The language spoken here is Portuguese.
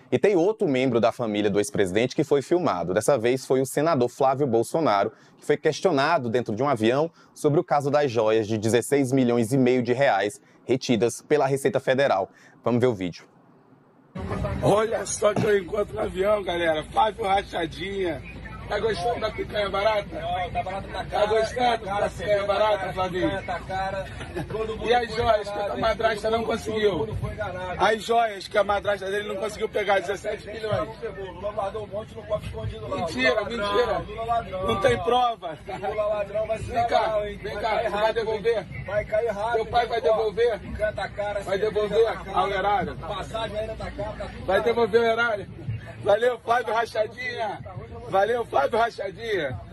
E tem outro membro da família do ex-presidente que foi filmado. Dessa vez foi o senador Flávio Bolsonaro, que foi questionado dentro de um avião sobre o caso das joias de 16 milhões e meio de reais retidas pela Receita Federal. Vamos ver o vídeo. Olha só que eu encontro no avião, galera. Flávio Rachadinha. Tá gostando da picanha barata? Não, tá barata, tá cara. Tá gostando da picanha barata, Flavinho? Tá cara. E as joias que a madrasta não conseguiu? As joias que a madrasta dele não conseguiu pegar, 17 milhões. Lula guardou um monte no copo escondido lá. Mentira, mentira. Não tem prova. Lula ladrão vai se Vem cá, vem cá, você vai devolver? Vai cair rápido. Teu pai vai devolver? Picanha tá cara. Vai devolver ao erário? Passagem ainda tá cara. Vai devolver o erário? Valeu, Flávio Rachadinha. Valeu, Flávio Rachadinha.